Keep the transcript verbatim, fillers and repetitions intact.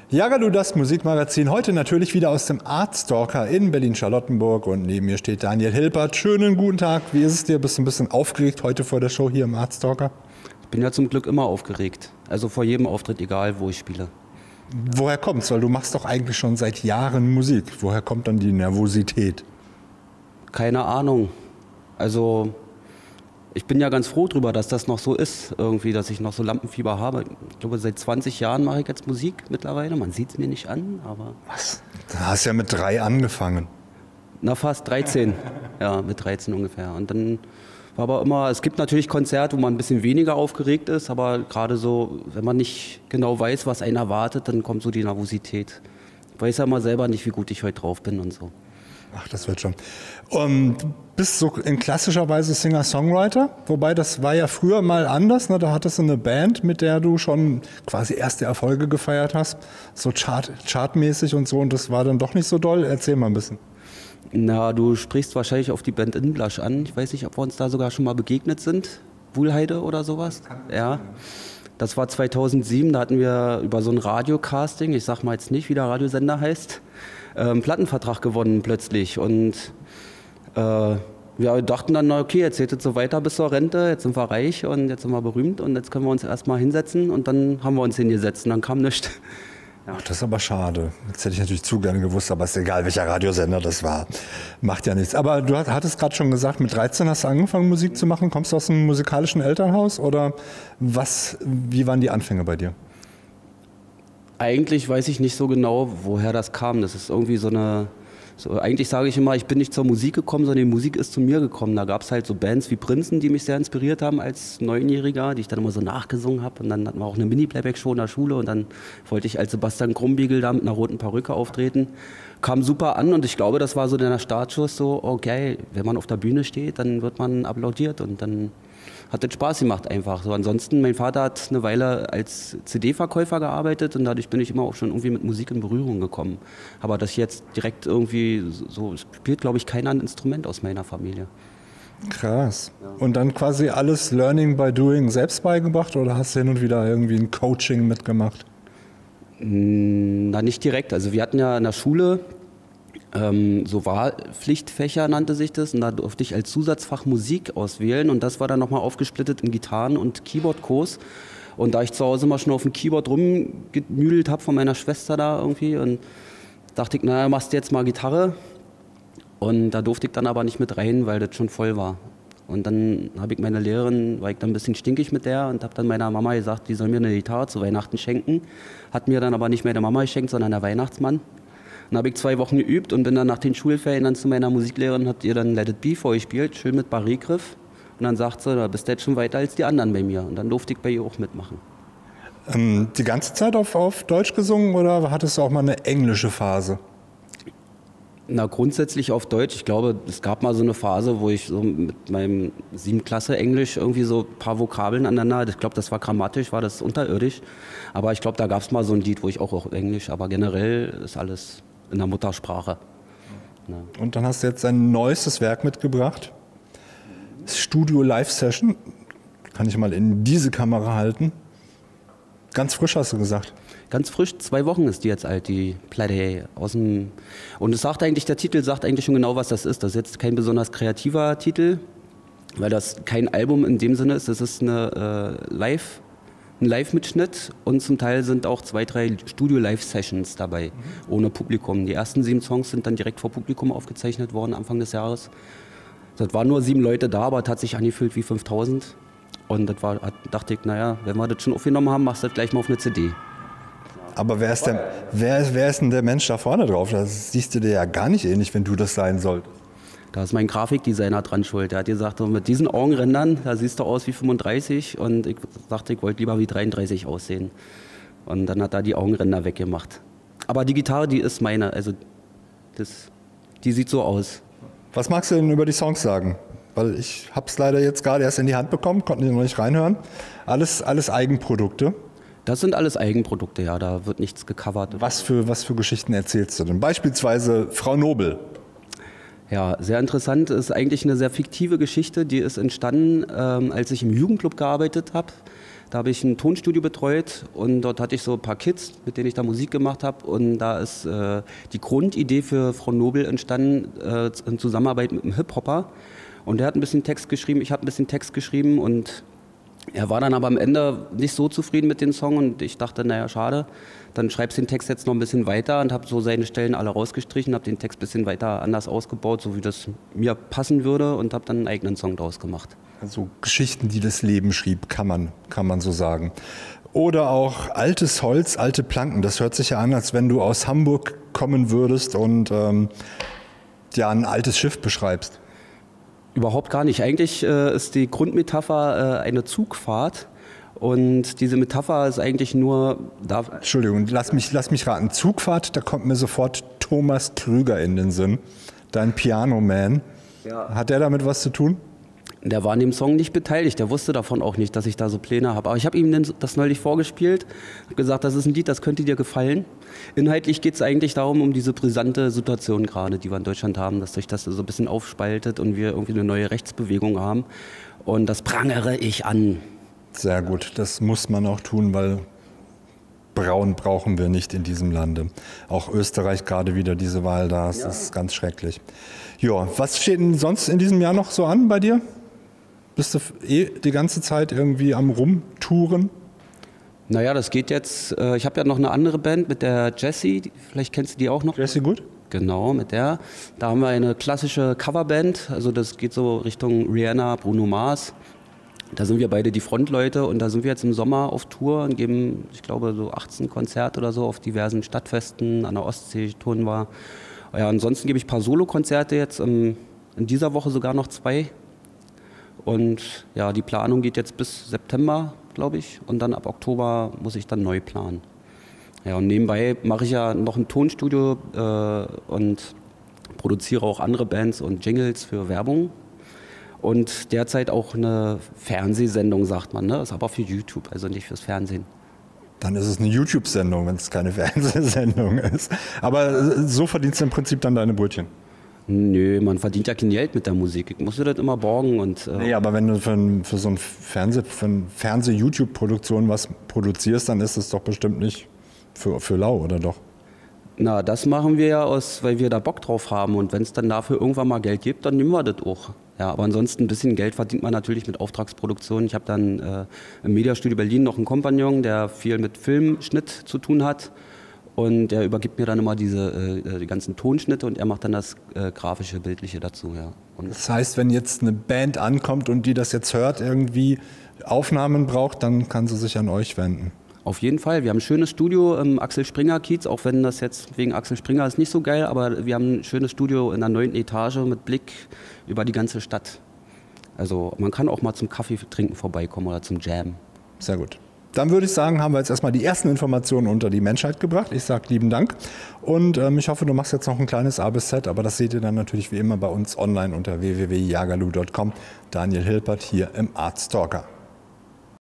Jagadu, das Musikmagazin, heute natürlich wieder aus dem Artstalker in Berlin-Charlottenburg und neben mir steht Daniel Hilpert. Schönen guten Tag, wie ist es dir? Bist du ein bisschen aufgeregt heute vor der Show hier im Artstalker? Ich bin ja zum Glück immer aufgeregt, also vor jedem Auftritt, egal wo ich spiele. Woher kommt's? Weil du machst doch eigentlich schon seit Jahren Musik. Woher kommt dann die Nervosität? Keine Ahnung, also ich bin ja ganz froh drüber, dass das noch so ist, irgendwie, dass ich noch so Lampenfieber habe. Ich glaube, seit zwanzig Jahren mache ich jetzt Musik mittlerweile. Man sieht es mir nicht an, aber... Was? Du hast ja mit drei angefangen. Na, fast dreizehn. Ja, mit dreizehn ungefähr. Und dann war aber immer... Es gibt natürlich Konzerte, wo man ein bisschen weniger aufgeregt ist, aber gerade so, wenn man nicht genau weiß, was einen erwartet, dann kommt so die Nervosität. Ich weiß ja mal selber nicht, wie gut ich heute drauf bin und so. Ach, das wird schon. Und du bist so in klassischer Weise Singer-Songwriter, wobei das war ja früher mal anders. Ne? Da hattest du eine Band, mit der du schon quasi erste Erfolge gefeiert hast, so Chart, chartmäßig und so, und das war dann doch nicht so doll. Erzähl mal ein bisschen. Na, du sprichst wahrscheinlich auf die Band Inblush an. Ich weiß nicht, ob wir uns da sogar schon mal begegnet sind. Wuhlheide oder sowas. Ja. Das war zweitausendsieben, da hatten wir über so ein Radiocasting, ich sag mal jetzt nicht, wie der Radiosender heißt, einen Plattenvertrag gewonnen plötzlich. Und äh, wir dachten dann, na okay, jetzt geht es so weiter bis zur Rente, jetzt sind wir reich und jetzt sind wir berühmt und jetzt können wir uns erstmal hinsetzen, und dann haben wir uns hingesetzt und dann kam nichts. Ja. Ach, das ist aber schade. Jetzt hätte ich natürlich zu gerne gewusst, aber ist egal, welcher Radiosender das war. Macht ja nichts. Aber du hattest gerade schon gesagt, mit dreizehn hast du angefangen, Musik zu machen. Kommst du aus einem musikalischen Elternhaus oder was? Wie waren die Anfänge bei dir? Eigentlich weiß ich nicht so genau, woher das kam. Das ist irgendwie so eine... So, eigentlich sage ich immer, ich bin nicht zur Musik gekommen, sondern die Musik ist zu mir gekommen. Da gab es halt so Bands wie Prinzen, die mich sehr inspiriert haben als Neunjähriger, die ich dann immer so nachgesungen habe. Und dann hatten wir auch eine Mini-Playback-Show in der Schule und dann wollte ich als Sebastian Krumbiegel da mit einer roten Perücke auftreten. Kam super an und ich glaube, das war so der Startschuss, so okay, wenn man auf der Bühne steht, dann wird man applaudiert und dann hat das Spaß gemacht einfach. So, ansonsten, mein Vater hat eine Weile als C D-Verkäufer gearbeitet und dadurch bin ich immer auch schon irgendwie mit Musik in Berührung gekommen. Aber das jetzt direkt irgendwie so spielt, glaube ich, keiner ein Instrument aus meiner Familie. Krass. Ja. Und dann quasi alles Learning by Doing selbst beigebracht oder hast du hin und wieder irgendwie ein Coaching mitgemacht? Na, nicht direkt. Also wir hatten ja in der Schule Ähm, so Wahlpflichtfächer nannte sich das, und da durfte ich als Zusatzfach Musik auswählen und das war dann nochmal aufgesplittet in Gitarren- und Keyboardkurs. Und da ich zu Hause mal schon auf dem Keyboard rumgemüdelt habe von meiner Schwester da irgendwie, und dachte ich, naja, machst du jetzt mal Gitarre, und da durfte ich dann aber nicht mit rein, weil das schon voll war. Und dann habe ich meine Lehrerin, war ich dann ein bisschen stinkig mit der und habe dann meiner Mama gesagt, die soll mir eine Gitarre zu Weihnachten schenken. Hat mir dann aber nicht mehr der Mama geschenkt, sondern der Weihnachtsmann. Dann habe ich zwei Wochen geübt und bin dann nach den Schulferien dann zu meiner Musiklehrerin, habt ihr dann Let It Be vorgespielt, schön mit Barré-Griff. Und dann sagt sie, da bist du jetzt schon weiter als die anderen bei mir. Und dann durfte ich bei ihr auch mitmachen. Ähm, die ganze Zeit auf, auf Deutsch gesungen oder hattest du auch mal eine englische Phase? Na, grundsätzlich auf Deutsch. Ich glaube, es gab mal so eine Phase, wo ich so mit meinem siebten Klasse Englisch irgendwie so ein paar Vokabeln aneinander, ich glaube, das war grammatisch, war das unterirdisch. Aber ich glaube, da gab es mal so ein Lied, wo ich auch, auch Englisch, aber generell ist alles in der Muttersprache. Ja. Und dann hast du jetzt ein neuestes Werk mitgebracht. Studio Live Session. Kann ich mal in diese Kamera halten. Ganz frisch, hast du gesagt. Ganz frisch, zwei Wochen ist die jetzt alt, die Platte aus dem. Und es sagt eigentlich, der Titel sagt eigentlich schon genau, was das ist. Das ist jetzt kein besonders kreativer Titel, weil das kein Album in dem Sinne ist. Das ist eine äh, Live, ein Live-Mitschnitt und zum Teil sind auch zwei, drei Studio-Live-Sessions dabei, mhm. ohne Publikum. Die ersten sieben Songs sind dann direkt vor Publikum aufgezeichnet worden, Anfang des Jahres. Das waren nur sieben Leute da, aber es hat sich angefühlt wie fünftausend. Und das war, dachte ich, naja, wenn wir das schon aufgenommen haben, machst du das gleich mal auf eine C D. Aber wer ist, der, wer, ist, wer ist denn der Mensch da vorne drauf? Das siehst du dir ja gar nicht ähnlich, wenn du das sein solltest. Da ist mein Grafikdesigner dran schuld. Der hat gesagt, so mit diesen Augenrändern, da siehst du aus wie fünfunddreißig. Und ich dachte, ich wollte lieber wie dreiunddreißig aussehen. Und dann hat er die Augenränder weggemacht. Aber die Gitarre, die ist meine. Also das, die sieht so aus. Was magst du denn über die Songs sagen? Weil ich habe es leider jetzt gerade erst in die Hand bekommen, konnte noch nicht reinhören. Alles, alles Eigenprodukte. Das sind alles Eigenprodukte, ja, da wird nichts gecovert. Was für, was für Geschichten erzählst du denn? Beispielsweise Frau Nobel. Ja, sehr interessant. Ist eigentlich eine sehr fiktive Geschichte. Die ist entstanden, ähm, als ich im Jugendclub gearbeitet habe. Da habe ich ein Tonstudio betreut und dort hatte ich so ein paar Kids, mit denen ich da Musik gemacht habe. Und da ist äh, die Grundidee für Frau Nobel entstanden äh, in Zusammenarbeit mit einem Hip-Hopper. Und der hat ein bisschen Text geschrieben, ich habe ein bisschen Text geschrieben und er war dann aber am Ende nicht so zufrieden mit dem Song und ich dachte, naja, schade, dann schreibst du den Text jetzt noch ein bisschen weiter und habe so seine Stellen alle rausgestrichen, habe den Text ein bisschen weiter anders ausgebaut, so wie das mir passen würde und habe dann einen eigenen Song draus gemacht. Also Geschichten, die das Leben schrieb, kann man, kann man so sagen. Oder auch altes Holz, alte Planken. Das hört sich ja an, als wenn du aus Hamburg kommen würdest und ähm, ja, ein altes Schiff beschreibst. Überhaupt gar nicht. Eigentlich äh, ist die Grundmetapher äh, eine Zugfahrt und diese Metapher ist eigentlich nur... Da Entschuldigung, lass mich, lass mich raten. Zugfahrt, da kommt mir sofort Thomas Krüger in den Sinn, dein Piano-Man. Ja. Hat der damit was zu tun? Der war an dem Song nicht beteiligt, der wusste davon auch nicht, dass ich da so Pläne habe. Aber ich habe ihm das neulich vorgespielt, habe gesagt, das ist ein Lied, das könnte dir gefallen. Inhaltlich geht es eigentlich darum, um diese brisante Situation gerade, die wir in Deutschland haben, dass sich das so ein bisschen aufspaltet und wir irgendwie eine neue Rechtsbewegung haben. Und das prangere ich an. Sehr gut, das muss man auch tun, weil Braun brauchen wir nicht in diesem Lande. Auch Österreich gerade wieder diese Wahl da, das ja. ist ganz schrecklich. Ja, was steht denn sonst in diesem Jahr noch so an bei dir? Bist du eh die ganze Zeit irgendwie am Rumtouren? Naja, das geht jetzt. Äh, ich habe ja noch eine andere Band mit der Jessie. Vielleicht kennst du die auch noch. Jessie Good? Genau, mit der. Da haben wir eine klassische Coverband. Also das geht so Richtung Rihanna, Bruno Mars. Da sind wir beide die Frontleute und da sind wir jetzt im Sommer auf Tour und geben, ich glaube, so achtzehn Konzerte oder so auf diversen Stadtfesten. An der Ostsee touren wir. Ja, ansonsten gebe ich ein paar Solokonzerte jetzt. In dieser Woche sogar noch zwei. Und ja, die Planung geht jetzt bis September, glaube ich. Und dann ab Oktober muss ich dann neu planen. Ja, und nebenbei mache ich ja noch ein Tonstudio äh, und produziere auch andere Bands und Jingles für Werbung. Und derzeit auch eine Fernsehsendung, sagt man, ne? Ist aber für YouTube, also nicht fürs Fernsehen. Dann ist es eine YouTube-Sendung, wenn es keine Fernsehsendung ist. Aber so verdienst du im Prinzip dann deine Brötchen. Nö, man verdient ja kein Geld mit der Musik. Ich musste das immer borgen. Und, äh nee, aber wenn du für, für so ein Fernseh, für eine Fernseh-YouTube-Produktion was produzierst, dann ist es doch bestimmt nicht für, für lau, oder doch? Na, das machen wir ja aus, weil wir da Bock drauf haben. Und wenn es dann dafür irgendwann mal Geld gibt, dann nehmen wir das auch. Ja, aber ansonsten ein bisschen Geld verdient man natürlich mit Auftragsproduktion. Ich habe dann äh, im Mediastudio Berlin noch einen Kompagnon, der viel mit Filmschnitt zu tun hat. Und er übergibt mir dann immer diese äh, die ganzen Tonschnitte und er macht dann das äh, grafische, bildliche dazu. Ja. Und das heißt, wenn jetzt eine Band ankommt und die das jetzt hört, irgendwie Aufnahmen braucht, dann kann sie sich an euch wenden. Auf jeden Fall. Wir haben ein schönes Studio im Axel Springer Kiez, auch wenn das jetzt wegen Axel Springer ist nicht so geil, aber wir haben ein schönes Studio in der neunten Etage mit Blick über die ganze Stadt. Also man kann auch mal zum Kaffee trinken vorbeikommen oder zum Jam. Sehr gut. Dann würde ich sagen, haben wir jetzt erstmal die ersten Informationen unter die Menschheit gebracht. Ich sage lieben Dank und ähm, ich hoffe, du machst jetzt noch ein kleines A bis Z, aber das seht ihr dann natürlich wie immer bei uns online unter w w w punkt jagalu punkt com. Daniel Hilpert hier im Artstalker.